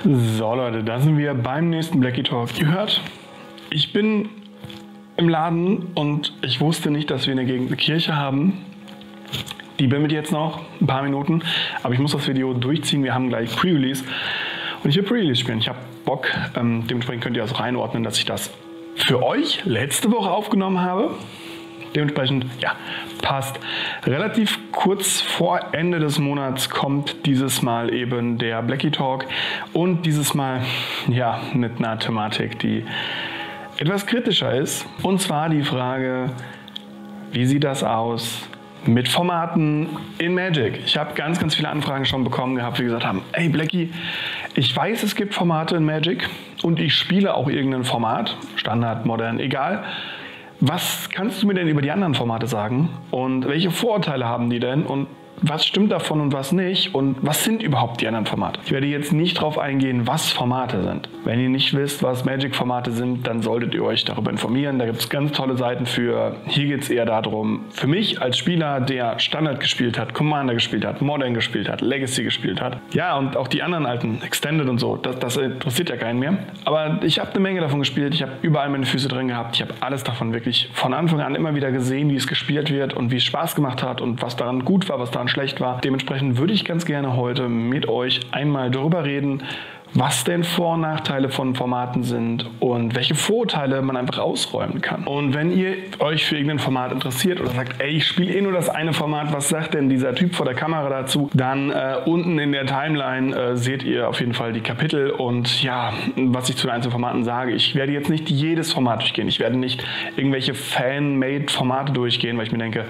So Leute, da sind wir beim nächsten Blackie Talk. Ihr hört, ich bin im Laden und ich wusste nicht, dass wir in der Gegend eine Kirche haben. Die bimmelt jetzt noch ein paar Minuten, aber ich muss das Video durchziehen. Wir haben gleich Pre-Release und ich will Pre-Release spielen. Ich habe Bock, dementsprechend könnt ihr also reinordnen, dass ich das für euch letzte Woche aufgenommen habe. Dementsprechend, ja, passt. Relativ kurz vor Ende des Monats kommt dieses Mal eben der Blackie Talk und dieses Mal, ja, mit einer Thematik, die etwas kritischer ist. Und zwar die Frage, wie sieht das aus mit Formaten in Magic? Ich habe ganz viele Anfragen schon bekommen gehabt, die gesagt haben, ey Blackie, ich weiß, es gibt Formate in Magic und ich spiele auch irgendein Format, Standard, Modern, egal. Was kannst du mir denn über die anderen Formate sagen und welche Vorurteile haben die denn und was stimmt davon und was nicht und was sind überhaupt die anderen Formate? Ich werde jetzt nicht darauf eingehen, was Formate sind. Wenn ihr nicht wisst, was Magic-Formate sind, dann solltet ihr euch darüber informieren. Da gibt es ganz tolle Seiten für. Hier geht es eher darum, für mich als Spieler, der Standard gespielt hat, Commander gespielt hat, Modern gespielt hat, Legacy gespielt hat. Ja, und auch die anderen alten, Extended und so, das interessiert ja keinen mehr. Aber ich habe eine Menge davon gespielt. Ich habe überall meine Füße drin gehabt. Ich habe alles davon wirklich von Anfang an immer wieder gesehen, wie es gespielt wird und wie es Spaß gemacht hat und was daran gut war, was daran schlecht war. Dementsprechend würde ich ganz gerne heute mit euch einmal darüber reden, was denn Vor- und Nachteile von Formaten sind und welche Vorurteile man einfach ausräumen kann. Und wenn ihr euch für irgendein Format interessiert oder sagt, ey, ich spiele eh nur das eine Format, was sagt denn dieser Typ vor der Kamera dazu, dann unten in der Timeline seht ihr auf jeden Fall die Kapitel und ja, was ich zu den einzelnen Formaten sage. Ich werde jetzt nicht jedes Format durchgehen. Ich werde nicht irgendwelche Fan-Made-Formate durchgehen, weil ich mir denke,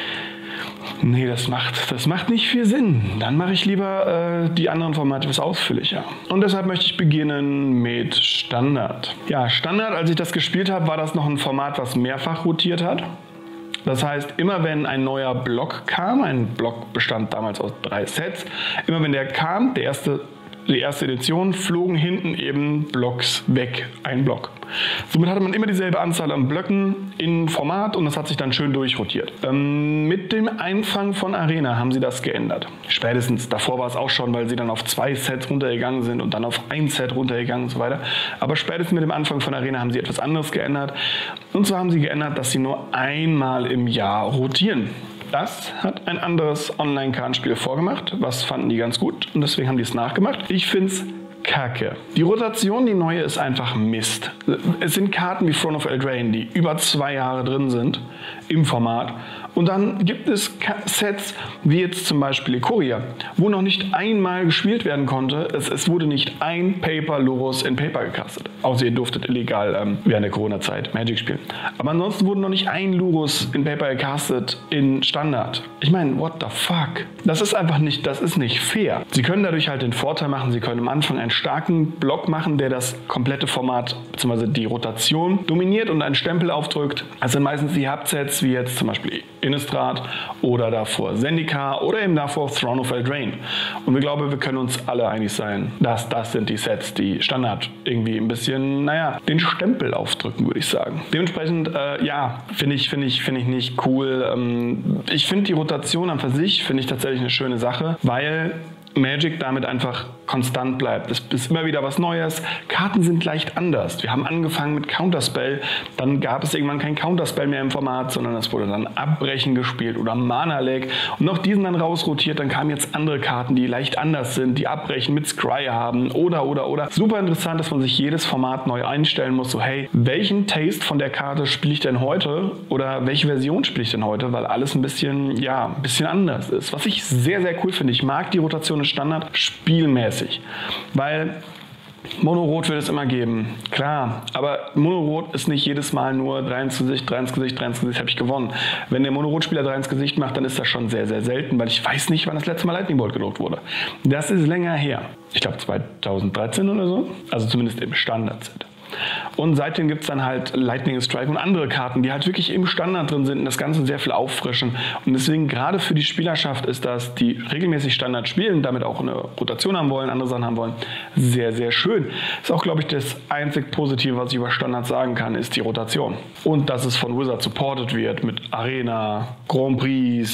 nee, das macht nicht viel Sinn. Dann mache ich lieber die anderen Formate etwas ausführlicher. Und deshalb möchte ich beginnen mit Standard. Ja, Standard, als ich das gespielt habe, war das noch ein Format, was mehrfach rotiert hat. Das heißt, immer wenn ein neuer Block kam, ein Block bestand damals aus 3 Sets, immer wenn der kam, die erste Edition, flogen hinten eben Blocks weg, ein Block. Somit hatte man immer dieselbe Anzahl an Blöcken in Format und das hat sich dann schön durchrotiert. Mit dem Einfang von Arena haben sie das geändert. Spätestens, davor war es auch schon, weil sie dann auf 2 Sets runtergegangen sind und dann auf 1 Set runtergegangen und so weiter. Aber spätestens mit dem Anfang von Arena haben sie etwas anderes geändert. Und zwar haben sie geändert, dass sie nur einmal im Jahr rotieren. Das hat ein anderes Online-Kartenspiel vorgemacht. Was fanden die ganz gut und deswegen haben die es nachgemacht. Ich finde es kacke. Die Rotation, die neue, ist einfach Mist. Es sind Karten wie Throne of Eldraine, die über 2 Jahre drin sind im Format. Und dann gibt es Sets, wie jetzt zum Beispiel Ikoria, wo noch nicht einmal gespielt werden konnte. Es wurde nicht ein Paper Lurrus in Paper gecastet. Außer ihr durftet illegal während der Corona-Zeit Magic spielen. Aber ansonsten wurde noch nicht ein Lurrus in Paper gecastet in Standard. Ich meine, what the fuck? Das ist nicht fair. Sie können dadurch halt den Vorteil machen, sie können am Anfang einen starken Block machen, der das komplette Format bzw. die Rotation dominiert und einen Stempel aufdrückt. Das sind meistens die Hauptsets, wie jetzt zum Beispiel Innistrad oder davor Zendikar oder eben davor Throne of Eldraine. Und ich glaube, wir können uns alle einig sein, dass das sind die Sets, die Standard irgendwie ein bisschen, den Stempel aufdrücken, würde ich sagen. Dementsprechend, ja, finde ich nicht cool. Ich finde die Rotation an für sich, finde ich tatsächlich eine schöne Sache, weil Magic damit einfach konstant bleibt. Es ist immer wieder was Neues. Karten sind leicht anders. Wir haben angefangen mit Counterspell, dann gab es irgendwann kein Counterspell mehr im Format, sondern es wurde dann Abbrechen gespielt oder Mana-Lag und noch diesen dann rausrotiert, dann kamen jetzt andere Karten, die leicht anders sind, die Abbrechen mit Scry haben oder. Super interessant, dass man sich jedes Format neu einstellen muss, so hey, welchen Taste von der Karte spiele ich denn heute oder welche Version spiele ich denn heute, weil alles ein bisschen anders ist. Was ich sehr, sehr cool finde, ich mag die Rotation des Standard spielmäßig, weil Mono-Rot wird es immer geben, klar, aber Mono-Rot ist nicht jedes Mal nur 3 ins Gesicht, 3 ins Gesicht, 3 ins Gesicht, habe ich gewonnen. Wenn der Mono-Rot-Spieler 3 ins Gesicht macht, dann ist das schon sehr, sehr selten, weil ich weiß nicht, wann das letzte Mal Lightning Bolt gedruckt wurde. Das ist länger her. Ich glaube 2013 oder so, also zumindest im Standard-Set. Und seitdem gibt es dann halt Lightning Strike und andere Karten, die halt wirklich im Standard drin sind und das Ganze sehr viel auffrischen. Und deswegen gerade für die Spielerschaft ist das, die regelmäßig Standard spielen, damit auch eine Rotation haben wollen, andere Sachen haben wollen, sehr, sehr schön. Ist auch, glaube ich, das einzig Positive, was ich über Standard sagen kann, ist die Rotation. Und dass es von Wizard supported wird mit Arena, Grand Prix,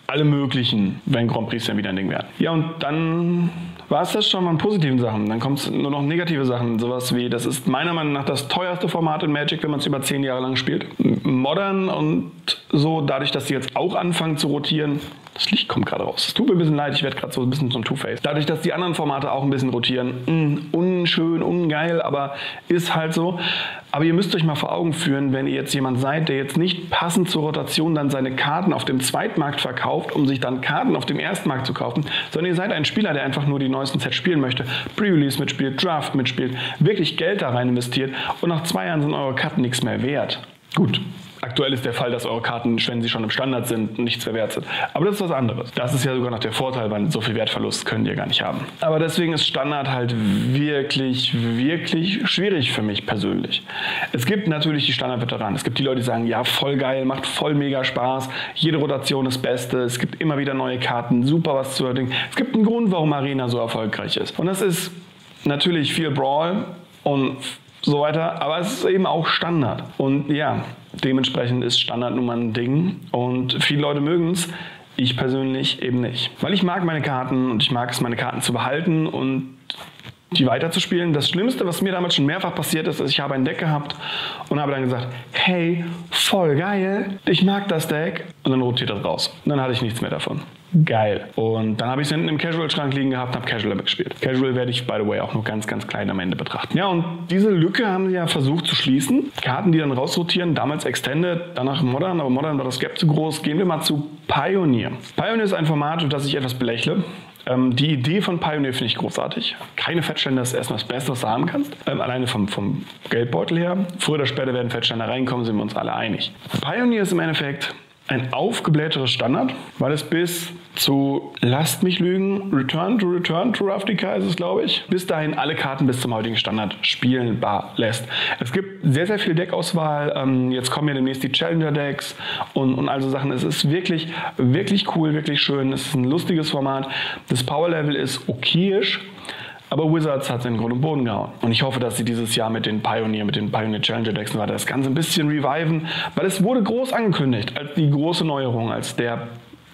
alle möglichen, wenn Grand Prix dann wieder ein Ding werden. Ja, und dann war es das schon an positiven Sachen. Dann kommt es nur noch negative Sachen. Sowas wie, das ist meiner Meinung nach das teuerste Format in Magic, wenn man es über 10 Jahre lang spielt. Modern und so, dadurch, dass sie jetzt auch anfangen zu rotieren. Das Licht kommt gerade raus. Es tut mir ein bisschen leid, ich werde gerade so ein bisschen so ein Two-Face. Dadurch, dass die anderen Formate auch ein bisschen rotieren. Unschön, ungeil, aber ist halt so. Aber ihr müsst euch mal vor Augen führen, wenn ihr jetzt jemand seid, der jetzt nicht passend zur Rotation dann seine Karten auf dem Zweitmarkt verkauft, um sich dann Karten auf dem Erstmarkt zu kaufen, sondern ihr seid ein Spieler, der einfach nur die neuesten Sets spielen möchte, Pre-Release mitspielt, Draft mitspielt, wirklich Geld da rein investiert und nach 2 Jahren sind eure Karten nichts mehr wert. Gut. Aktuell ist der Fall, dass eure Karten, wenn sie schon im Standard sind, nichts mehr wert sind. Aber das ist was anderes. Das ist ja sogar noch der Vorteil, weil so viel Wertverlust könnt ihr gar nicht haben. Aber deswegen ist Standard halt wirklich, wirklich schwierig für mich persönlich. Es gibt natürlich die Standard-Veteranen. Es gibt die Leute, die sagen, ja, voll geil, macht voll mega Spaß. Jede Rotation ist Beste. Es gibt immer wieder neue Karten. Super was zu erdenken. Es gibt einen Grund, warum Arena so erfolgreich ist. Und das ist natürlich viel Brawl und so weiter, aber es ist eben auch Standard. Und ja, dementsprechend ist Standard nun mal ein Ding und viele Leute mögen es, ich persönlich eben nicht. Weil ich mag meine Karten und ich mag es, meine Karten zu behalten und die weiterzuspielen. Das Schlimmste, was mir damals schon mehrfach passiert ist, ich habe ein Deck gehabt und habe dann gesagt, hey, voll geil, ich mag das Deck. Und dann rotiert das raus. Und dann hatte ich nichts mehr davon. Geil. Und dann habe ich es hinten im Casual-Schrank liegen gehabt und habe Casual damit gespielt. Casual werde ich, by the way, auch nur ganz, ganz klein am Ende betrachten. Ja, und diese Lücke haben sie ja versucht zu schließen. Karten, die dann rausrotieren, damals Extended, danach Modern, aber Modern war das Gap zu groß. Gehen wir mal zu Pioneer. Pioneer ist ein Format, das ich etwas belächle. Die Idee von Pioneer finde ich großartig. Keine Fettständer ist erstmal das Beste, was du haben kannst. Alleine vom Geldbeutel her. Früher oder später werden Fettständer reinkommen, sind wir uns alle einig. Pioneer ist im Endeffekt ein aufgeblähtertes Standard, weil es bis zu, lasst mich lügen, Return to Ravnica ist es, glaube ich, bis dahin alle Karten bis zum heutigen Standard spielbar lässt. Es gibt sehr, sehr viel Deckauswahl. Jetzt kommen ja demnächst die Challenger-Decks und also Sachen. Es ist wirklich, wirklich cool, wirklich schön. Es ist ein lustiges Format. Das Power-Level ist okayisch. Aber Wizards hat es in Grund und Boden gehauen. Und ich hoffe, dass sie dieses Jahr mit den Pioneer Challenger Decks und weiter das Ganze ein bisschen reviven, weil es wurde groß angekündigt als die große Neuerung, als der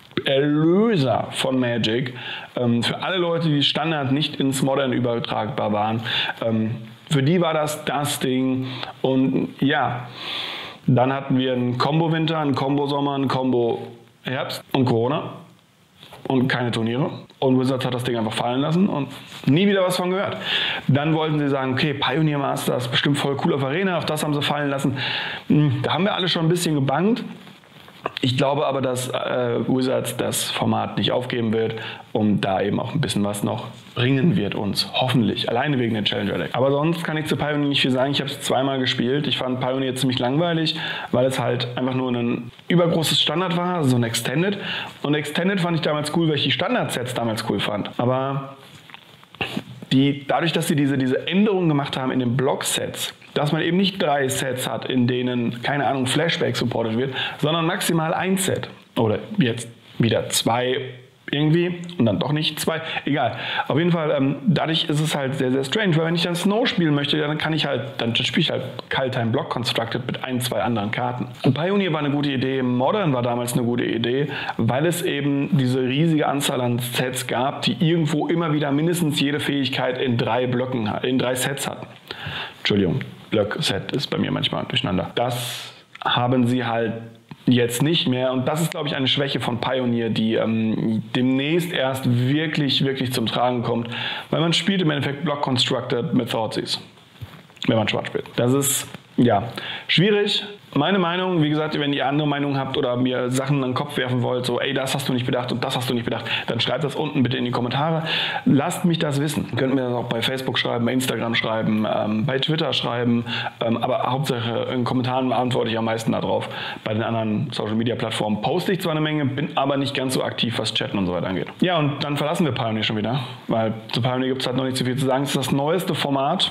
Erlöser von Magic. Für alle Leute, die Standard nicht ins Modern übertragbar waren, für die war das Ding. Und ja, dann hatten wir einen Combo-Winter, einen Combo-Sommer, einen Combo-Herbst und Corona. Und keine Turniere. Und Wizards hat das Ding einfach fallen lassen und nie wieder was von gehört. Dann wollten sie sagen, okay, Pioneer Masters, bestimmt voll cool auf Arena, auch das haben sie fallen lassen. Da haben wir alle schon ein bisschen gebangt. Ich glaube aber, dass Wizards das Format nicht aufgeben wird und da eben auch ein bisschen was noch bringen wird uns. Hoffentlich. Alleine wegen der Challenger Deck. Aber sonst kann ich zu Pioneer nicht viel sagen. Ich habe es zweimal gespielt. Ich fand Pioneer ziemlich langweilig, weil es halt einfach nur ein übergroßes Standard war, so ein Extended. Und Extended fand ich damals cool, weil ich die Standard-Sets damals cool fand. Aber dadurch, dass sie diese Änderungen gemacht haben in den Block-Sets, dass man eben nicht 3 Sets hat, in denen, keine Ahnung, Flashback supported wird, sondern maximal ein Set. Oder jetzt wieder 2 irgendwie und dann doch nicht 2. Egal. Auf jeden Fall, dadurch ist es halt sehr, sehr strange, weil wenn ich dann Snow spielen möchte, dann spiele ich halt Kaldtime Block Constructed mit 1, 2 anderen Karten. Und Pioneer war eine gute Idee, Modern war damals eine gute Idee, weil es eben diese riesige Anzahl an Sets gab, die irgendwo immer wieder mindestens jede Fähigkeit in 3 Sets hatten. Entschuldigung, Block-Set ist bei mir manchmal durcheinander. Das haben sie halt jetzt nicht mehr und das ist, glaube ich, eine Schwäche von Pioneer, die demnächst erst wirklich, wirklich zum Tragen kommt, weil man spielt im Endeffekt Block Constructed mit Thoughtseize, wenn man schwarz spielt. Das ist, ja, schwierig. Meine Meinung, wie gesagt, wenn ihr andere Meinung habt oder mir Sachen in den Kopf werfen wollt, so, ey, das hast du nicht bedacht und das hast du nicht bedacht, dann schreibt das unten bitte in die Kommentare. Lasst mich das wissen. Ihr könnt mir das auch bei Facebook schreiben, bei Instagram schreiben, bei Twitter schreiben, aber Hauptsache in Kommentaren antworte ich am meisten darauf. Bei den anderen Social-Media-Plattformen poste ich zwar eine Menge, bin aber nicht ganz so aktiv, was Chatten und so weiter angeht. Ja, und dann verlassen wir Pioneer schon wieder, weil zu Pioneer gibt es halt noch nicht so viel zu sagen. Es ist das neueste Format,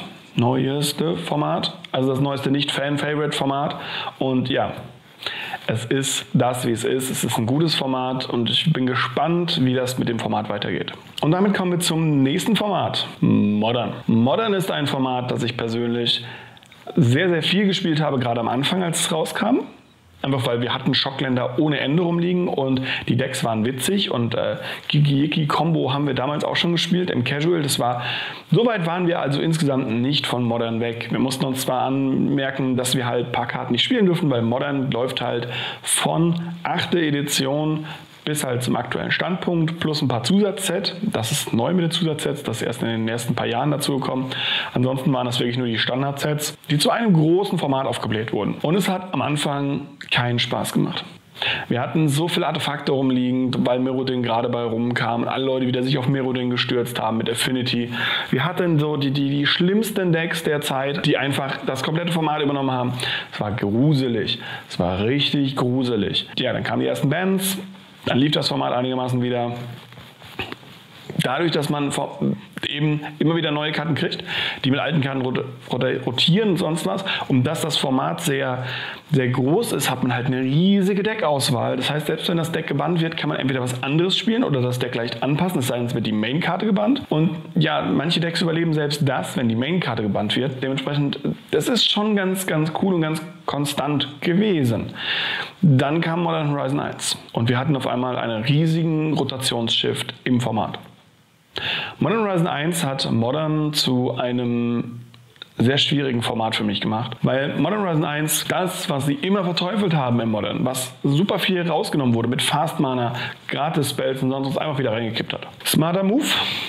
also das neueste Nicht-Fan-Favorite-Format. Und ja, es ist das, wie es ist. Es ist ein gutes Format und ich bin gespannt, wie das mit dem Format weitergeht. Und damit kommen wir zum nächsten Format, Modern. Modern ist ein Format, das ich persönlich sehr, sehr viel gespielt habe, gerade am Anfang, als es rauskam. Einfach weil wir hatten Schockländer ohne Ende rumliegen und die Decks waren witzig und Gigi-Yiki-Combo haben wir damals auch schon gespielt im Casual. So weit waren wir also insgesamt nicht von Modern weg. Wir mussten uns zwar anmerken, dass wir halt ein paar Karten nicht spielen dürfen, weil Modern läuft halt von 8. Edition bis halt zum aktuellen Standpunkt plus ein paar Zusatzsets. Das ist neu mit den Zusatzsets, das ist erst in den ersten paar Jahren dazu gekommen. Ansonsten waren das wirklich nur die Standardsets, die zu einem großen Format aufgebläht wurden. Und es hat am Anfang keinen Spaß gemacht. Wir hatten so viele Artefakte rumliegen, weil Mirrodin gerade bei rumkam und alle Leute wieder sich auf Mirrodin gestürzt haben mit Affinity. Wir hatten so die schlimmsten Decks der Zeit, die einfach das komplette Format übernommen haben. Es war gruselig. Es war richtig gruselig. Ja, dann kamen die ersten Bands. Dann lief das Format einigermaßen wieder. Dadurch, dass man eben immer wieder neue Karten kriegt, die mit alten Karten rotieren und sonst was, und dass das Format sehr, sehr groß ist, hat man halt eine riesige Deckauswahl. Das heißt, selbst wenn das Deck gebannt wird, kann man entweder was anderes spielen oder das Deck leicht anpassen, es sei denn, es wird die Main-Karte gebannt. Und ja, manche Decks überleben selbst das, wenn die Main-Karte gebannt wird. Dementsprechend, das ist schon ganz, ganz cool und ganz konstant gewesen. Dann kam Modern Horizon 1 und wir hatten auf einmal einen riesigen Rotationsshift im Format. Modern Horizon 1 hat Modern zu einem sehr schwierigen Format für mich gemacht, weil Modern Horizon 1, das, was sie immer verteufelt haben im Modern, was super viel rausgenommen wurde mit Fast Mana, Gratis-Spells und sonst was, einfach wieder reingekippt hat. Smarter Move?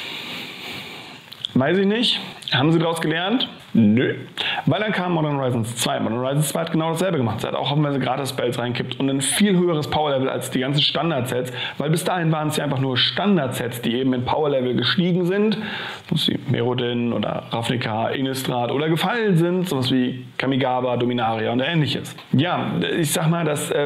Weiß ich nicht. Haben sie daraus gelernt? Nö. Weil dann kam Modern Horizons 2. Modern Horizons 2 hat genau dasselbe gemacht. Es hat auch haufenweise Gratis-Spells reinkippt und ein viel höheres Power-Level als die ganzen Standard-Sets, weil bis dahin waren es ja einfach nur Standard-Sets, die eben in Power-Level gestiegen sind, sowas wie Mirrodin oder Ravnica, Innistrad oder gefallen sind, sowas wie Kamigawa, Dominaria und ähnliches. Ja, ich sag mal,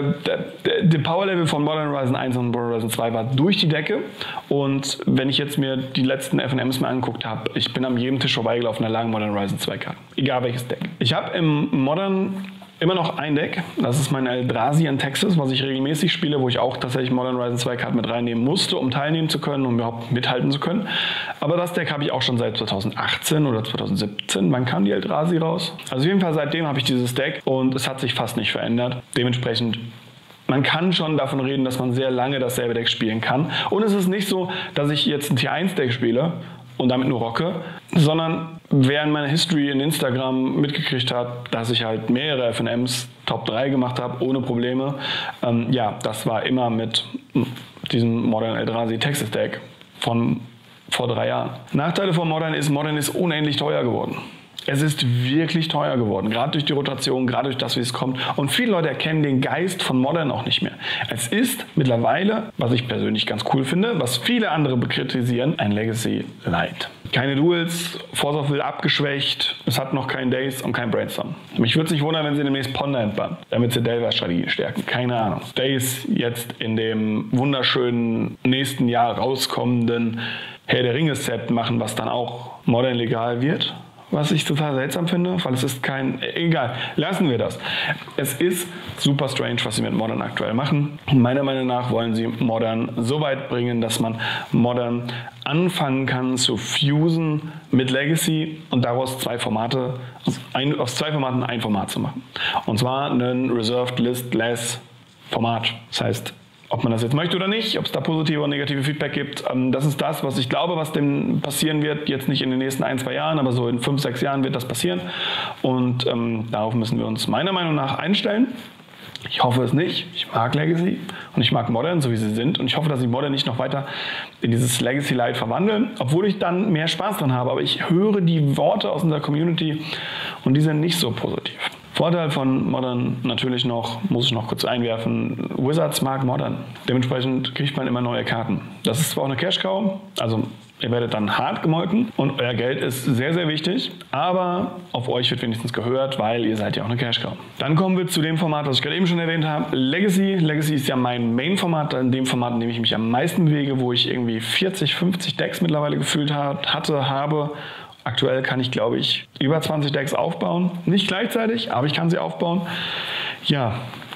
der Power-Level von Modern Horizon 1 und Modern Horizon 2 war durch die Decke, und wenn ich jetzt mir die letzten FNMs mal angeguckt habe, ich bin an jedem Tisch vorbeigelaufen, da lagen Modern Horizon 2 Karten. Egal welches Deck. Ich habe im Modern immer noch ein Deck, das ist mein Eldrazi in Texas, was ich regelmäßig spiele, wo ich auch tatsächlich Modern Horizon 2 Karten mit reinnehmen musste, um teilnehmen zu können, um überhaupt mithalten zu können. Aber das Deck habe ich auch schon seit 2018 oder 2017. Wann kam die Eldrazi raus? Also auf jeden Fall seitdem habe ich dieses Deck und es hat sich fast nicht verändert. Dementsprechend, man kann schon davon reden, dass man sehr lange dasselbe Deck spielen kann. Und es ist nicht so, dass ich jetzt ein Tier 1 Deck spiele und damit nur rocke, sondern wer in meiner History in Instagram mitgekriegt hat, dass ich halt mehrere FNMs Top 3 gemacht habe, ohne Probleme, ja, das war immer mit diesem Modern Eldrazi Texas Deck von vor 3 Jahren. Nachteile von Modern ist unendlich teuer geworden. Es ist wirklich teuer geworden, gerade durch die Rotation, gerade durch das, wie es kommt. Und viele Leute erkennen den Geist von Modern auch nicht mehr. Es ist mittlerweile, was ich persönlich ganz cool finde, was viele andere bekritisieren, ein Legacy Light. Keine Duels, Force of Will abgeschwächt, es hat noch kein Daze und kein Brainstorm. Mich würde es nicht wundern, wenn sie demnächst Ponder entbannen, damit sie Delver-Strategien stärken. Keine Ahnung. Daze jetzt in dem wunderschönen nächsten Jahr rauskommenden Herr der Ringe-Set machen, was dann auch Modern legal wird. Was ich total seltsam finde, weil es ist kein... Egal, lassen wir das. Es ist super strange, was sie mit Modern aktuell machen. Meiner Meinung nach wollen sie Modern so weit bringen, dass man Modern anfangen kann zu fusen mit Legacy und daraus aus zwei Formaten ein Format zu machen. Und zwar ein Reserved List Less Format. Das heißt, ob man das jetzt möchte oder nicht, ob es da positive und negative Feedback gibt, das ist das, was ich glaube, was dem passieren wird. Jetzt nicht in den nächsten 1-2 Jahren, aber so in 5-6 Jahren wird das passieren. Und darauf müssen wir uns meiner Meinung nach einstellen. Ich hoffe es nicht. Ich mag Legacy und ich mag Modern, so wie sie sind. Und ich hoffe, dass sie Modern nicht noch weiter in dieses Legacy Light verwandeln, obwohl ich dann mehr Spaß dran habe. Aber ich höre die Worte aus unserer Community und die sind nicht so positiv. Vorteil von Modern natürlich noch, muss ich noch kurz einwerfen, Wizards mag Modern. Dementsprechend kriegt man immer neue Karten. Das ist zwar auch eine Cash-Cow, also ihr werdet dann hart gemolken und euer Geld ist sehr, sehr wichtig, aber auf euch wird wenigstens gehört, weil ihr seid ja auch eine Cash-Cow. Dann kommen wir zu dem Format, was ich gerade eben schon erwähnt habe, Legacy. Legacy ist ja mein Main-Format, in dem Format, in dem ich mich am meisten bewege, wo ich irgendwie 40, 50 Decks mittlerweile gefühlt habe. Aktuell kann ich, glaube ich, über 20 Decks aufbauen. Nicht gleichzeitig, aber ich kann sie aufbauen. Ja,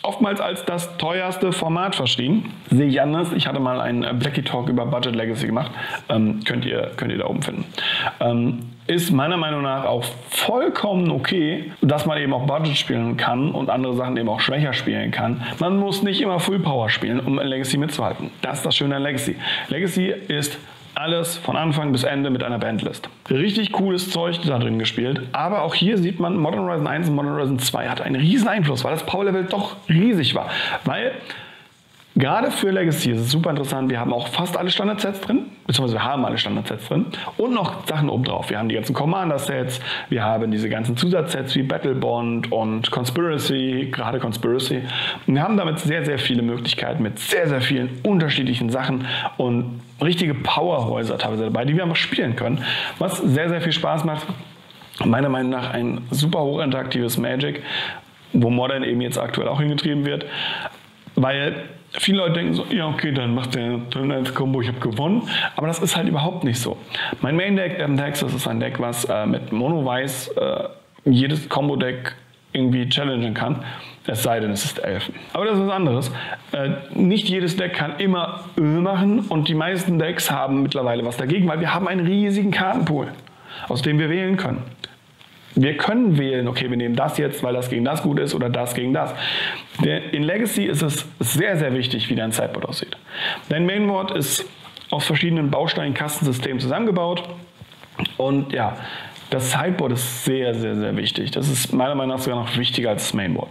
oftmals als das teuerste Format verschrien. Sehe ich anders. Ich hatte mal einen Blackie Talk über Budget Legacy gemacht. Könnt ihr da oben finden. Ist meiner Meinung nach auch vollkommen okay, dass man eben auch Budget spielen kann und andere Sachen eben auch schwächer spielen kann. Man muss nicht immer Full Power spielen, um in Legacy mitzuhalten. Das ist das Schöne an Legacy. Legacy ist alles von Anfang bis Ende mit einer Bandlist. Richtig cooles Zeug da drin gespielt, aber auch hier sieht man, Modern Horizon 1 und Modern Horizon 2 hatte einen riesen Einfluss, weil das Power-Level doch riesig war. Weil gerade für Legacy ist es super interessant, wir haben auch fast alle Standardsets drin, beziehungsweise wir haben alle Standardsets drin und noch Sachen oben drauf. Wir haben die ganzen Commander-Sets, wir haben diese ganzen Zusatzsets wie Battle Bond und Conspiracy, gerade Conspiracy. Und wir haben damit sehr, sehr viele Möglichkeiten mit sehr, sehr vielen unterschiedlichen Sachen und richtige Powerhäuser teilweise dabei, die wir einfach spielen können, was sehr, sehr viel Spaß macht. Meiner Meinung nach ein super hochinteraktives Magic, wo Modern eben jetzt aktuell auch hingetrieben wird, weil viele Leute denken so, ja okay, dann macht der Turn 1 Combo, ich habe gewonnen. Aber das ist halt überhaupt nicht so. Mein Main Deck, Devon Texas, ist ein Deck, was mit Mono-Weiß jedes Combo-Deck irgendwie challengen kann. Es sei denn, es ist Elfen. Aber das ist was anderes. Nicht jedes Deck kann immer Öl machen und die meisten Decks haben mittlerweile was dagegen, weil wir haben einen riesigen Kartenpool, aus dem wir wählen können. Wir können wählen, okay, wir nehmen das jetzt, weil das gegen das gut ist oder das gegen das. In Legacy ist es sehr, sehr wichtig, wie dein Sideboard aussieht. Dein Mainboard ist aus verschiedenen Baustein-Kastensystemen zusammengebaut und ja, das Sideboard ist sehr, sehr, sehr wichtig. Das ist meiner Meinung nach sogar noch wichtiger als das Mainboard.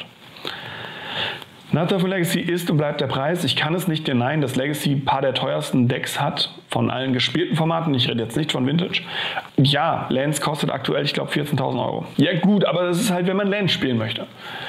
Nachteil von Legacy ist und bleibt der Preis. Ich kann es nicht denyen, dass Legacy ein paar der teuersten Decks hat von allen gespielten Formaten. Ich rede jetzt nicht von Vintage. Ja, Lance kostet aktuell, ich glaube, 14.000 Euro. Ja gut, aber das ist halt, wenn man Lance spielen möchte.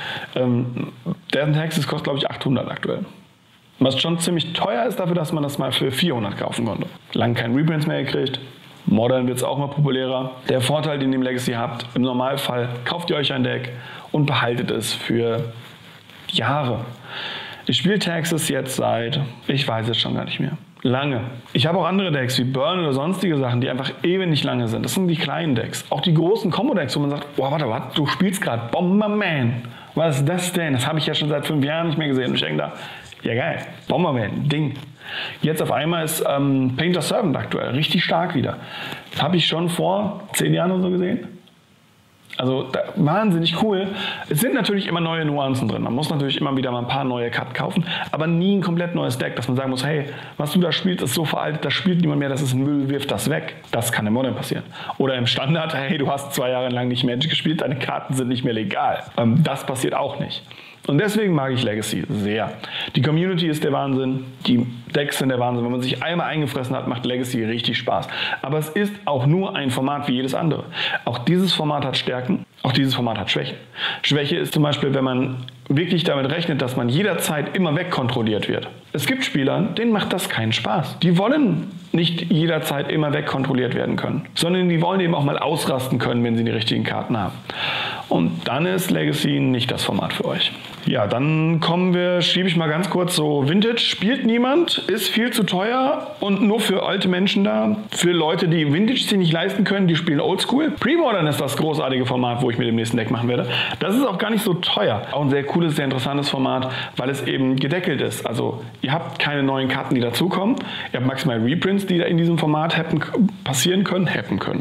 Devon Texas kostet, glaube ich, 800 aktuell. Was schon ziemlich teuer ist dafür, dass man das mal für 400 kaufen konnte. Lang keinen Reprints mehr gekriegt. Modern wird es auch mal populärer. Der Vorteil, den ihr im Legacy habt, im Normalfall kauft ihr euch ein Deck und behaltet es für Jahre. Ich spiele Texas jetzt seit, ich weiß es schon gar nicht mehr, lange. Ich habe auch andere Decks wie Burn oder sonstige Sachen, die einfach ewig nicht lange sind. Das sind die kleinen Decks. Auch die großen Combo-Decks, wo man sagt, oh, warte, du spielst gerade Bomberman. Was ist das denn? Das habe ich ja schon seit 5 Jahren nicht mehr gesehen. Und ich denke da, ja geil, Bomberman, Ding. Jetzt auf einmal ist Painter's Servant aktuell richtig stark wieder. Das habe ich schon vor 10 Jahren oder so gesehen. Also wahnsinnig cool. Es sind natürlich immer neue Nuancen drin. Man muss natürlich immer wieder mal ein paar neue Karten kaufen, aber nie ein komplett neues Deck, dass man sagen muss, hey, was du da spielst, ist so veraltet, das spielt niemand mehr, das ist ein Müll, wirf das weg. Das kann im Modern passieren. Oder im Standard, hey, du hast 2 Jahre lang nicht Magic gespielt, deine Karten sind nicht mehr legal. Das passiert auch nicht. Und deswegen mag ich Legacy sehr. Die Community ist der Wahnsinn, die Decks sind der Wahnsinn. Wenn man sich einmal eingefressen hat, macht Legacy richtig Spaß. Aber es ist auch nur ein Format wie jedes andere. Auch dieses Format hat Stärken, auch dieses Format hat Schwächen. Schwäche ist zum Beispiel, wenn man wirklich damit rechnet, dass man jederzeit immer wegkontrolliert wird. Es gibt Spieler, denen macht das keinen Spaß. Die wollen nicht jederzeit immer wegkontrolliert werden können, sondern die wollen eben auch mal ausrasten können, wenn sie die richtigen Karten haben. Und dann ist Legacy nicht das Format für euch. Ja, dann schiebe ich mal ganz kurz so, Vintage spielt niemand, ist viel zu teuer und nur für alte Menschen da. Für Leute, die Vintage sich nicht leisten können, die spielen Oldschool. Pre-Modern ist das großartige Format, wo ich mit dem nächsten Deck machen werde. Das ist auch gar nicht so teuer. Auch ein sehr cooles, sehr interessantes Format, weil es eben gedeckelt ist. Also ihr habt keine neuen Karten, die dazukommen. Ihr habt maximal Reprints, die da in diesem Format passieren können.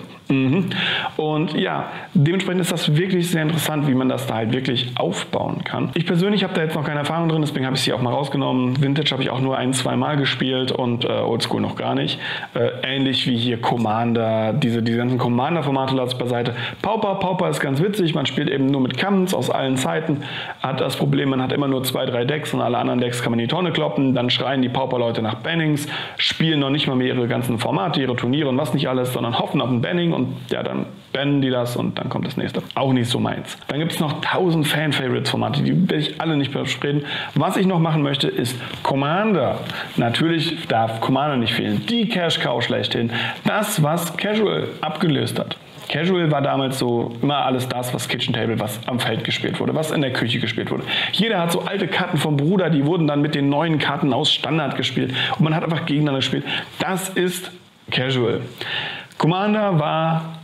Und ja, dementsprechend ist das wirklich sehr interessant, wie man das da halt wirklich aufbauen kann. Ich persönlich habe da jetzt noch keine Erfahrung drin, deswegen habe ich sie auch mal rausgenommen. Vintage habe ich auch nur 1-2 Mal gespielt und Oldschool noch gar nicht. Ähnlich wie hier Commander, diese ganzen Commander-Formate lasse ich beiseite. Pauper ist ganz witzig, man spielt eben nur mit Commons aus allen Zeiten. Hat das Problem, man hat immer nur 2-3 Decks und alle anderen Decks kann man in die Tonne kloppen. Dann schreien die Pauper-Leute nach Bannings, spielen noch nicht mal mehr ihre ganzen Formate, ihre Turniere und was nicht alles, sondern hoffen auf ein Banning und ja, dann bannen die das und dann kommt das nächste. Auch nicht so meins. Dann gibt es noch 1000 Fan-Favorites-Formate, die werde ich alle nicht besprechen. Was ich noch machen möchte, ist Commander. Natürlich darf Commander nicht fehlen. Die Cash-Cow schlechthin. Das, was Casual abgelöst hat. Casual war damals so immer alles das, was Kitchen Table, was am Feld gespielt wurde, was in der Küche gespielt wurde. Jeder hat so alte Karten vom Bruder, die wurden dann mit den neuen Karten aus Standard gespielt und man hat einfach gegeneinander gespielt. Das ist Casual. Commander war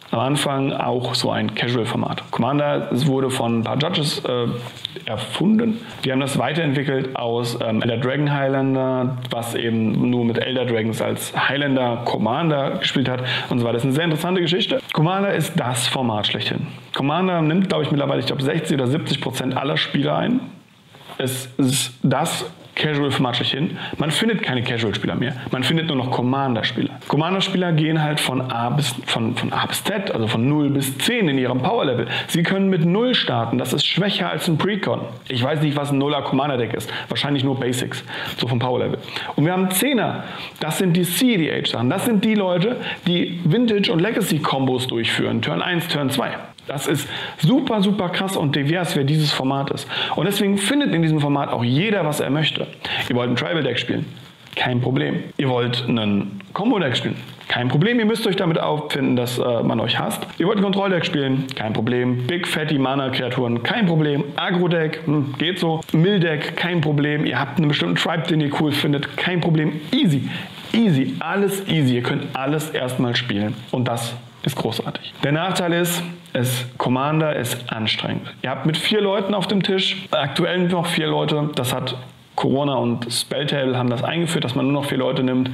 am Anfang auch so ein Casual-Format. Commander wurde von ein paar Judges erfunden. Die haben das weiterentwickelt aus Elder Dragon Highlander, was eben nur mit Elder Dragons als Highlander Commander gespielt hat und so weiter. Das ist eine sehr interessante Geschichte. Commander ist das Format schlechthin. Commander nimmt, glaube ich, mittlerweile, 60 oder 70% aller Spieler ein. Es ist das Casual-Format schlechthin. Man findet keine Casual-Spieler mehr. Man findet nur noch Commander-Spieler. Commander-Spieler gehen halt von A bis Z, also von 0 bis 10 in ihrem Power-Level. Sie können mit 0 starten. Das ist schwächer als ein Precon. Ich weiß nicht, was ein 0er Commander-Deck ist. Wahrscheinlich nur Basics, so vom Power-Level. Und wir haben 10er. Das sind die CEDH-Sachen. Das sind die Leute, die Vintage- und Legacy-Kombos durchführen. Turn 1, Turn 2. Das ist super, super krass und divers, wer dieses Format ist. Und deswegen findet in diesem Format auch jeder, was er möchte. Ihr wollt ein Tribal-Deck spielen? Kein Problem. Ihr wollt einen Combo-Deck spielen? Kein Problem. Ihr müsst euch damit auffinden, dass man euch hasst. Ihr wollt ein Kontroll-Deck spielen? Kein Problem. Big Fatty Mana-Kreaturen? Kein Problem. Agro-Deck? Geht so. Mill-Deck? Kein Problem. Ihr habt einen bestimmten Tribe, den ihr cool findet? Kein Problem. Easy. Easy. Alles easy. Ihr könnt alles erstmal spielen. Und das ist großartig. Der Nachteil ist, Commander ist anstrengend. Ihr habt mit 4 Leuten auf dem Tisch, aktuell noch 4 Leute, das hat Corona und Spelltable haben das eingeführt, dass man nur noch 4 Leute nimmt.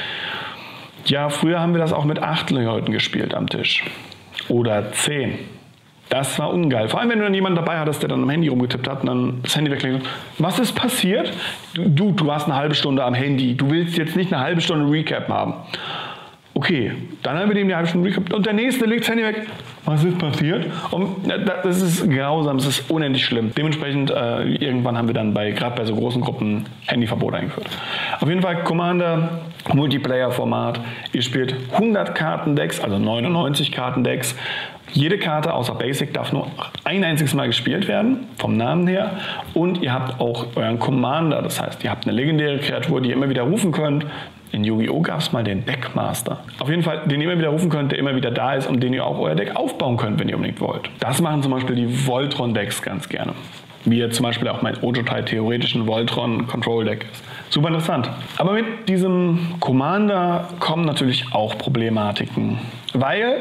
Ja, früher haben wir das auch mit 8 Leuten gespielt am Tisch. Oder 10. Das war ungeil. Vor allem, wenn du dann jemanden dabei hattest, der dann am Handy rumgetippt hat und dann das Handy weglegt. Was ist passiert? Du warst eine halbe Stunde am Handy. Du willst jetzt nicht eine halbe Stunde Recap haben. Okay, dann haben wir dem die halbe Stunde Recap und der nächste legt das Handy weg. Was ist passiert? Und das ist grausam, das ist unendlich schlimm. Dementsprechend, irgendwann haben wir dann gerade bei so großen Gruppen Handyverbot eingeführt. Auf jeden Fall Commander, Multiplayer-Format. Ihr spielt 100 Kartendecks, also 99 Kartendecks. Jede Karte außer Basic darf nur ein einziges Mal gespielt werden, vom Namen her. Und ihr habt auch euren Commander, das heißt, ihr habt eine legendäre Kreatur, die ihr immer wieder rufen könnt. In Yu-Gi-Oh! Gab es mal den Deckmaster. Auf jeden Fall, den ihr immer wieder rufen könnt, der immer wieder da ist und den ihr auch euer Deck aufbauen könnt, wenn ihr unbedingt wollt. Das machen zum Beispiel die Voltron-Decks ganz gerne. Wie jetzt zum Beispiel auch mein Ojotai theoretischen Voltron-Control-Deck ist. Super interessant. Aber mit diesem Commander kommen natürlich auch Problematiken. Weil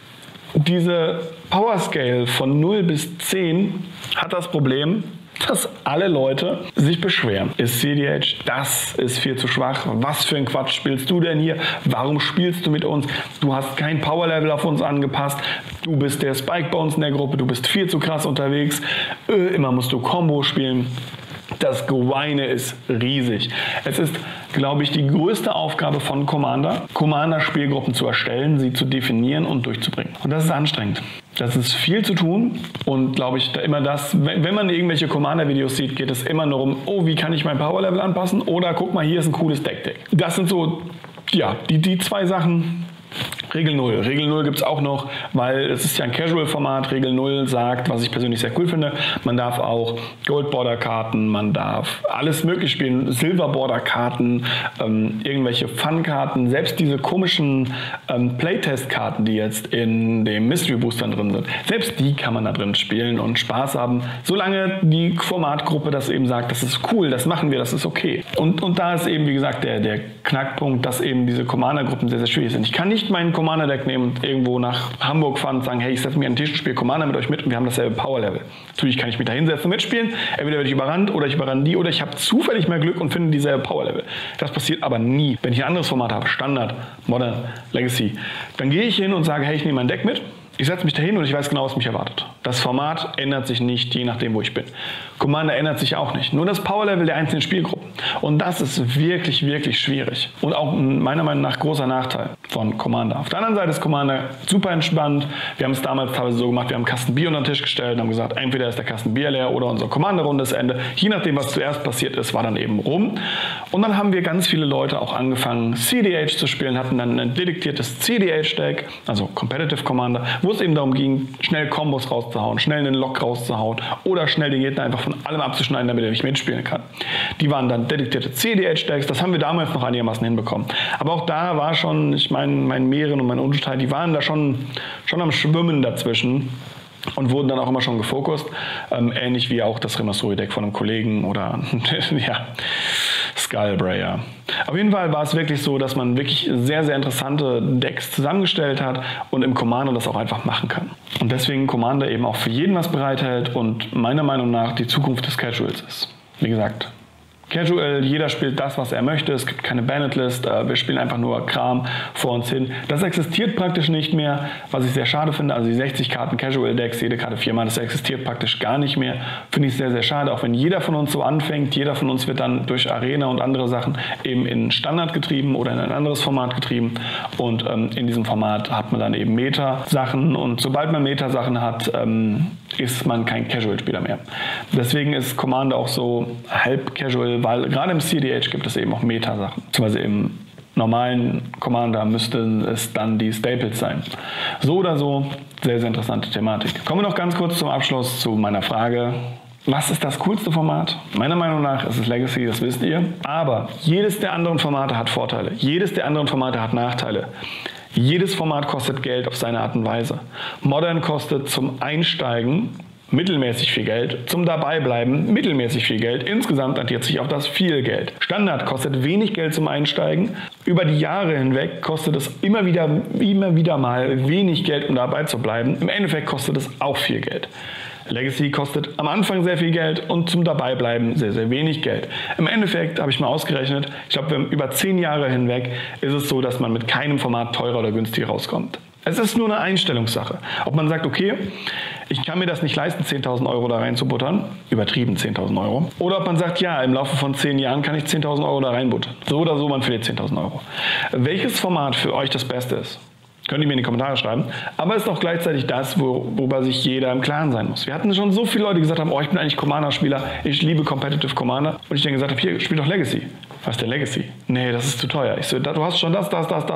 diese Power Scale von 0 bis 10 hat das Problem, dass alle Leute sich beschweren. Ist CEDH, das ist viel zu schwach. Was für ein Quatsch spielst du denn hier? Warum spielst du mit uns? Du hast kein Power-Level auf uns angepasst. Du bist der Spike bei uns in der Gruppe. Du bist viel zu krass unterwegs. Immer musst du Combo spielen. Das Geweine ist riesig. Es ist, glaube ich, die größte Aufgabe von Commander-Spielgruppen zu erstellen, sie zu definieren und durchzubringen. Und das ist anstrengend. Das ist viel zu tun und, glaube ich, immer das, wenn man irgendwelche Commander-Videos sieht, geht es immer nur um, oh, wie kann ich mein Power-Level anpassen? Oder guck mal, hier ist ein cooles Deck. Das sind so, ja, die 2 Sachen. Regel 0. Regel 0 gibt es auch noch, weil es ist ja ein Casual-Format. Regel 0 sagt, was ich persönlich sehr cool finde, man darf auch Gold-Border-Karten, man darf alles mögliche spielen, Silver-Border-Karten, irgendwelche Fun-Karten, selbst diese komischen Playtest-Karten, die jetzt in den Mystery-Boostern drin sind, selbst die kann man da drin spielen und Spaß haben, solange die Formatgruppe das eben sagt, das ist cool, das machen wir, das ist okay. Und da ist eben, wie gesagt, der Knackpunkt, dass eben diese Commander-Gruppen sehr, sehr schwierig sind. Ich kann nicht meinen Commander-Deck nehmen und irgendwo nach Hamburg fahren und sagen, hey, ich setze mich an den Tisch und spiele Commander mit euch mit und wir haben dasselbe Power-Level. Natürlich kann ich mich da hinsetzen und mitspielen, entweder werde ich überrannt oder ich überranne die oder ich habe zufällig mehr Glück und finde dieselbe Power-Level. Das passiert aber nie. Wenn ich ein anderes Format habe, Standard, Modern, Legacy, dann gehe ich hin und sage, hey, ich nehme mein Deck mit, ich setze mich dahin und ich weiß genau, was mich erwartet. Das Format ändert sich nicht, je nachdem, wo ich bin. Commander ändert sich auch nicht. Nur das Power-Level der einzelnen Spielgruppen. Und das ist wirklich, wirklich schwierig. Und auch meiner Meinung nach großer Nachteil von Commander. Auf der anderen Seite ist Commander super entspannt. Wir haben es damals teilweise so gemacht, wir haben einen Kasten Bier unter den Tisch gestellt und haben gesagt, entweder ist der Kasten Bier leer oder unsere Commander-Runde ist Ende. Je nachdem, was zuerst passiert ist, war dann eben rum. Und dann haben wir ganz viele Leute auch angefangen, CEDH zu spielen, hatten dann ein dediziertes CEDH-Deck, also Competitive Commander, wo es eben darum ging, schnell Kombos rauszuhauen, schnell einen Lock rauszuhauen oder schnell den Gegner einfach von allem abzuschneiden, damit er nicht mitspielen kann. Die waren dann dedizierte CEDH-Decks, das haben wir damals noch einigermaßen hinbekommen. Aber auch da war schon, ich meine, mein Meeren und mein Ojotai, die waren da schon am Schwimmen dazwischen und wurden dann auch immer schon gefokust. Ähnlich wie auch das Remasuri-Deck von einem Kollegen oder ja, Skullbrayer. Auf jeden Fall war es wirklich so, dass man wirklich sehr, sehr interessante Decks zusammengestellt hat und im Commander das auch einfach machen kann. Und deswegen Commander eben auch für jeden was bereithält und meiner Meinung nach die Zukunft des Casuals ist. Wie gesagt, Casual, jeder spielt das, was er möchte. Es gibt keine Banned-List. Wir spielen einfach nur Kram vor uns hin. Das existiert praktisch nicht mehr, was ich sehr schade finde. Also die 60 Karten Casual-Decks, jede Karte 4-mal, das existiert praktisch gar nicht mehr. Finde ich sehr, sehr schade. Auch wenn jeder von uns so anfängt, jeder von uns wird dann durch Arena und andere Sachen eben in Standard getrieben oder in ein anderes Format getrieben. Und in diesem Format hat man dann eben Meta-Sachen. Und sobald man Meta-Sachen hat, ist man kein Casual-Spieler mehr. Deswegen ist Commander auch so halb Casual, weil gerade im CDH gibt es eben auch Meta-Sachen. Beziehungsweise im normalen Commander müssten es dann die Staples sein. So oder so, sehr, sehr interessante Thematik. Kommen wir noch ganz kurz zum Abschluss zu meiner Frage. Was ist das coolste Format? Meiner Meinung nach ist es Legacy, das wisst ihr. Aber jedes der anderen Formate hat Vorteile. Jedes der anderen Formate hat Nachteile. Jedes Format kostet Geld auf seine Art und Weise. Modern kostet zum Einsteigen mittelmäßig viel Geld, zum Dabeibleiben mittelmäßig viel Geld. Insgesamt addiert sich auf das viel Geld. Standard kostet wenig Geld zum Einsteigen. Über die Jahre hinweg kostet es immer wieder mal wenig Geld, um dabei zu bleiben. Im Endeffekt kostet es auch viel Geld. Legacy kostet am Anfang sehr viel Geld und zum Dabeibleiben sehr, sehr wenig Geld. Im Endeffekt habe ich mal ausgerechnet, ich glaube, über 10 Jahre hinweg ist es so, dass man mit keinem Format teurer oder günstiger rauskommt. Es ist nur eine Einstellungssache. Ob man sagt, okay, ich kann mir das nicht leisten, 10.000 Euro da reinzubuttern, übertrieben 10.000 Euro. Oder ob man sagt, ja, im Laufe von 10 Jahren kann ich 10.000 Euro da reinbuttern. So oder so, man verliert 10.000 Euro. Welches Format für euch das Beste ist? Könnt ihr mir in die Kommentare schreiben. Aber es ist auch gleichzeitig das, worüber sich jeder im Klaren sein muss. Wir hatten schon so viele Leute, die gesagt haben, oh, ich bin eigentlich Commander-Spieler, ich liebe Competitive Commander. Und ich dann gesagt habe, hier, spiel doch Legacy. Was ist denn Legacy? Nee, das ist zu teuer. Ich so, du hast schon das.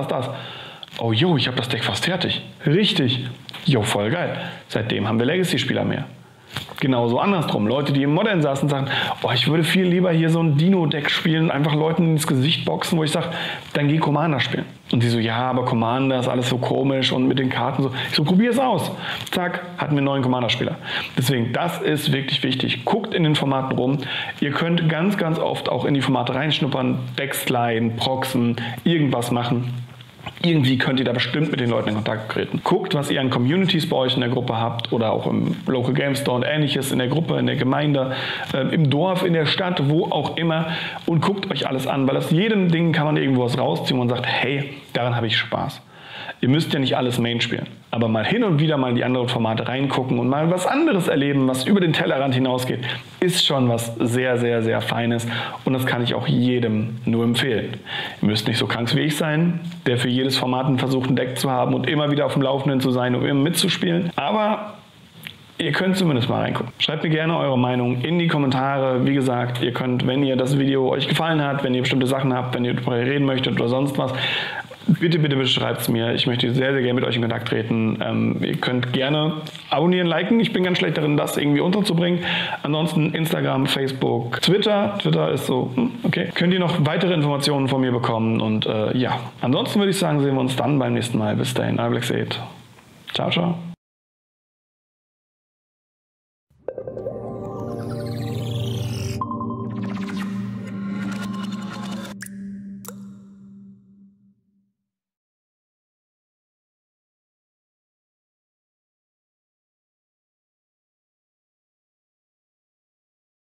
Oh, jo, ich habe das Deck fast fertig. Richtig. Jo, voll geil. Seitdem haben wir Legacy-Spieler mehr. Genauso andersrum. Leute, die im Modern saßen, sagen, oh, ich würde viel lieber hier so ein Dino-Deck spielen, einfach Leuten ins Gesicht boxen, wo ich sage, dann geh Commander spielen. Und die so, ja, aber Commander ist alles so komisch und mit den Karten so. Ich so, probier es aus. Zack, hatten wir einen neuen Commander-Spieler. Deswegen, das ist wirklich wichtig. Guckt in den Formaten rum. Ihr könnt ganz, ganz oft auch in die Formate reinschnuppern, Decks leihen, proxen, irgendwas machen. Irgendwie könnt ihr da bestimmt mit den Leuten in Kontakt treten. Guckt, was ihr an Communities bei euch in der Gruppe habt oder auch im Local Game Store und ähnliches, in der Gruppe, in der Gemeinde, im Dorf, in der Stadt, wo auch immer und guckt euch alles an, weil aus jedem Ding kann man irgendwo was rausziehen und sagt, hey, daran habe ich Spaß. Ihr müsst ja nicht alles Main spielen, aber mal hin und wieder mal in die anderen Formate reingucken und mal was anderes erleben, was über den Tellerrand hinausgeht, ist schon was sehr, sehr, sehr Feines und das kann ich auch jedem nur empfehlen. Ihr müsst nicht so krank wie ich sein, der für jedes Format versucht, ein Deck zu haben und immer wieder auf dem Laufenden zu sein, um immer mitzuspielen, aber ihr könnt zumindest mal reingucken. Schreibt mir gerne eure Meinung in die Kommentare. Wie gesagt, ihr könnt, wenn ihr das Video euch gefallen hat, wenn ihr bestimmte Sachen habt, wenn ihr darüber reden möchtet oder sonst was, bitte, bitte, bitte schreibt es mir. Ich möchte sehr, sehr gerne mit euch in Kontakt treten. Ihr könnt gerne abonnieren, liken. Ich bin ganz schlecht darin, das irgendwie unterzubringen. Ansonsten Instagram, Facebook, Twitter. Twitter ist so, okay. Könnt ihr noch weitere Informationen von mir bekommen. Und ja, ansonsten würde ich sagen, sehen wir uns dann beim nächsten Mal. Bis dahin, Alblex8. Ciao, ciao.